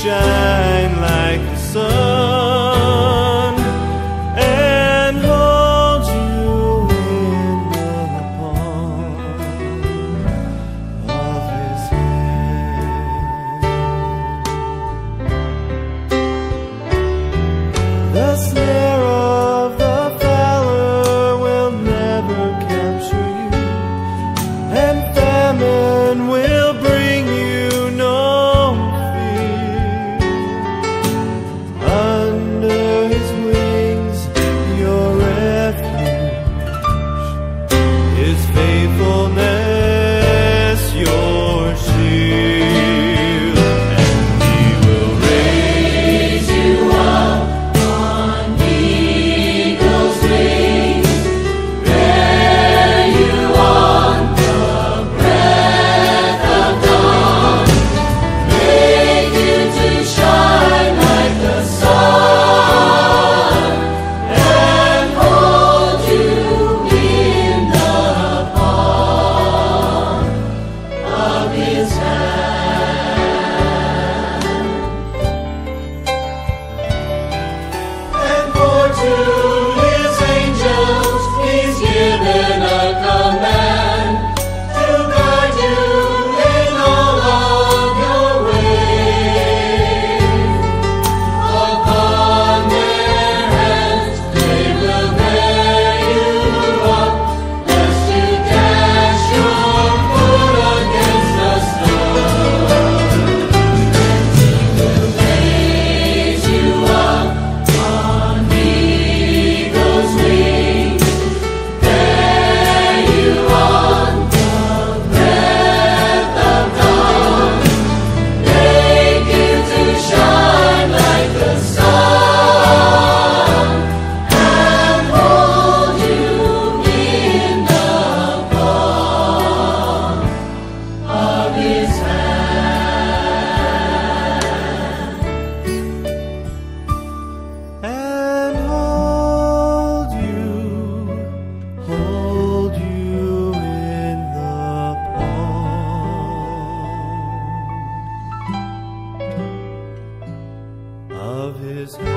shine like the sun, and hold you in the palm of his hand. The snare of the fowler will never capture you, and famine will bring you no fear. Under his wings, your refuge, his faithfulness, your shield, and he will raise you up on eagle's wings, bear you on the breath of dawn, make you to shine like the sun, and hold you in the palm of his hand. And for to his angels he's given a command to guide you in all of your ways. Upon their hands they will bear you up, lest you dash your foot against the stone. And he will raise you up on eagle's wings, bear you on the breath of dawn, make you to shine like the sun, and hold you in the palm of his hand. And hold you in the palm of his hand.